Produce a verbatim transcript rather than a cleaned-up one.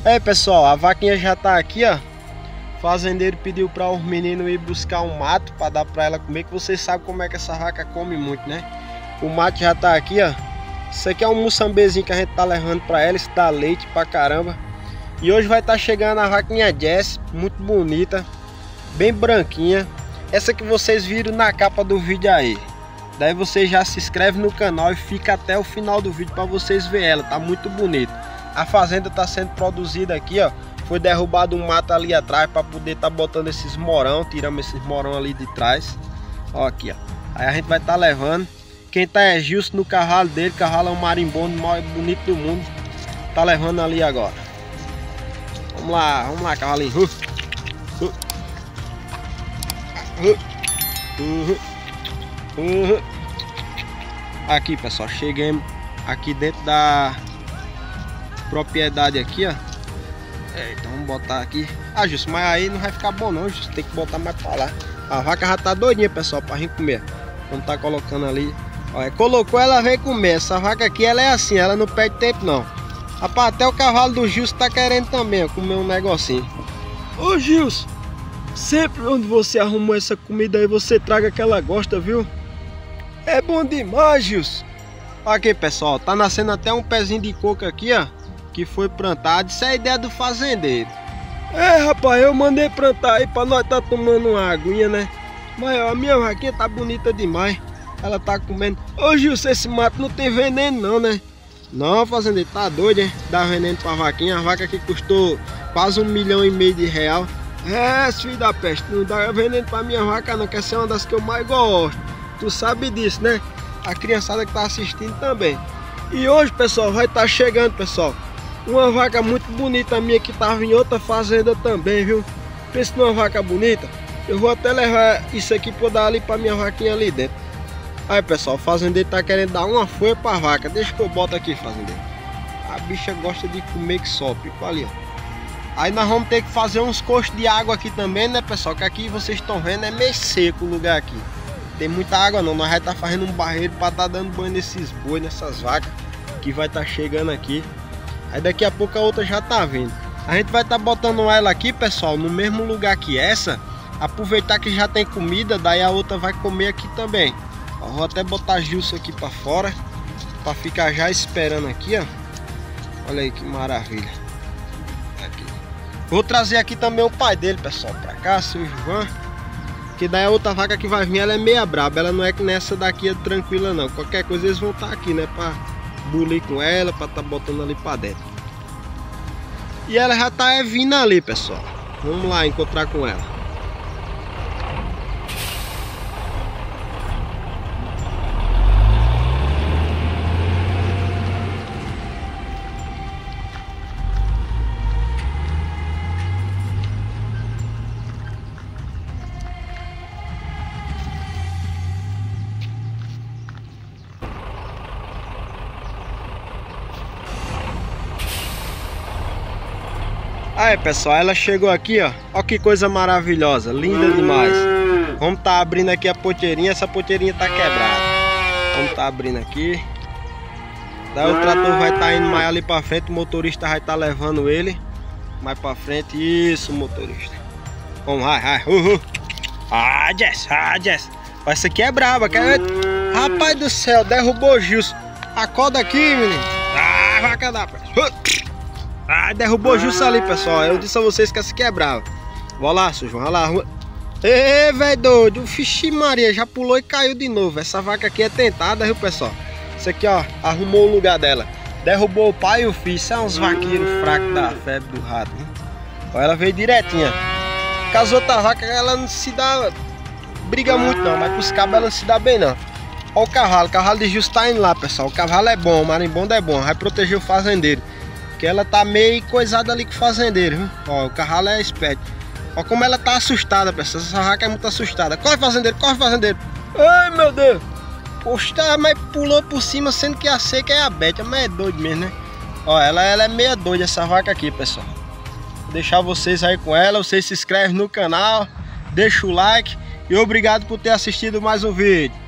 É, pessoal, a vaquinha já tá aqui, ó. O fazendeiro pediu para os meninos ir buscar um mato para dar para ela comer, que vocês sabem como é que essa vaca come muito, né? O mato já tá aqui, ó. Isso aqui é um muçambezinho que a gente tá levando para ela, isso dá leite pra caramba. E hoje vai estar tá chegando a vaquinha Jess, muito bonita, bem branquinha. Essa que vocês viram na capa do vídeo aí. Daí você já se inscreve no canal e fica até o final do vídeo para vocês verem ela, tá muito bonita. A fazenda tá sendo produzida aqui, ó. Foi derrubado um mato ali atrás para poder estar tá botando esses morão, tiramos esses morão ali de trás. Ó aqui, ó. Aí a gente vai estar tá levando. Quem tá é Gilson no cavalo dele, cavalo é um marimbondo mais bonito do mundo. Tá levando ali agora. Vamos lá, vamos lá, cavalinho. Uh, uh, uh, uh, uh. Aqui, pessoal, cheguemos aqui dentro da propriedade aqui, ó. É, então vamos botar aqui. Ah, Gilson, mas aí não vai ficar bom não, Gilson. Tem que botar mais pra lá. A vaca já tá doidinha, pessoal, pra gente comer. Vamos tá colocando ali. Olha, colocou, ela vem comer. Essa vaca aqui, ela é assim, ela não perde tempo não. Rapaz, até o cavalo do Gilson tá querendo também, ó, comer um negocinho. Ô Gilson, sempre onde você arrumou essa comida aí, você traga que ela gosta, viu? É bom demais, Gilson. Aqui, pessoal, tá nascendo até um pezinho de coco aqui, ó, que foi plantado. Isso é a ideia do fazendeiro. É, rapaz, eu mandei plantar aí pra nós tá tomando uma aguinha, né? Mas ó, a minha vaquinha tá bonita demais. Ela tá comendo. Ô Gilson, esse mato não tem veneno não, né? Não, fazendeiro, tá doido, hein? Dá veneno pra vaquinha. A vaca que custou quase um milhão e meio de real. É, filho da peste, não dá veneno pra minha vaca não, que essa é uma das que eu mais gosto. Tu sabe disso, né? A criançada que tá assistindo também. E hoje, pessoal, vai estar tá chegando, pessoal, uma vaca muito bonita minha que tava em outra fazenda também, viu? Pensa numa vaca bonita. Eu vou até levar isso aqui pra dar ali pra minha vaquinha ali dentro. Aí, pessoal, o fazendeiro tá querendo dar uma folha pra vaca. Deixa que eu boto aqui, fazendeiro. A bicha gosta de comer que só, pico ali, ó. Aí nós vamos ter que fazer uns coxos de água aqui também, né, pessoal? Que aqui vocês estão vendo é meio seco o lugar aqui. Tem muita água não, nós vai estar tá fazendo um barreiro para estar tá dando banho nesses bois, nessas vacas que vai estar tá chegando aqui. Aí daqui a pouco a outra já tá vindo. A gente vai estar tá botando ela aqui, pessoal, no mesmo lugar que essa. Aproveitar que já tem comida, daí a outra vai comer aqui também. Ó, vou até botar Gilson aqui para fora, para ficar já esperando aqui, ó. Olha aí que maravilha. Aqui. Vou trazer aqui também o pai dele, pessoal, para cá, seu João. Que daí a outra vaca que vai vir, ela é meia braba. Ela não é que nessa daqui é tranquila não. Qualquer coisa eles vão estar aqui, né? Pra bulir com ela, pra tá botando ali pra dentro. E ela já tá é, vindo ali, pessoal. Vamos lá encontrar com ela. Aí, pessoal, ela chegou aqui, ó. Ó que coisa maravilhosa, linda demais. Vamos tá abrindo aqui a poteirinha. Essa poteirinha tá quebrada. Vamos tá abrindo aqui. Daí o trator vai estar tá indo mais ali pra frente. O motorista vai estar tá levando ele mais pra frente. Isso, motorista. Vamos, vai, vai. Uhul. Ah, Jess, ah, Jess. Essa aqui é braba, quer ver? Rapaz do céu, derrubou o Gilson. Acorda aqui, menino. Ah, vaca da peste. Ah, derrubou o Gilson ali, pessoal. Eu disse a vocês que essa aqui é brava. Vou lá, sujo, vai lá. Ê, velho doido. Vixe Maria, já pulou e caiu de novo. Essa vaca aqui é tentada, viu, pessoal? Isso aqui, ó, arrumou o lugar dela. Derrubou o pai e o filho. Isso é uns vaqueiros fracos da febre do rato, hein? Ó, ela veio direitinha. Com as outras vacas, ela não se dá... briga muito não, mas com os cabos ela não se dá bem não. Ó o cavalo, o cavalo de Gilson tá indo lá, pessoal. O cavalo é bom, o marimbondo é bom. Vai proteger o fazendeiro. Que ela tá meio coisada ali com o fazendeiro, viu? Ó, o cavalo é esperto. Ó como ela tá assustada, pessoal. Essa vaca é muito assustada. Corre, fazendeiro, corre, fazendeiro. Ai, meu Deus. Poxa, mas pulou por cima, sendo que a seca é a Bete. Mas é doido mesmo, né? Ó, ela, ela é meio doida, essa vaca aqui, pessoal. Vou deixar vocês aí com ela. Vocês se inscrevem no canal, deixa o like. E obrigado por ter assistido mais um vídeo.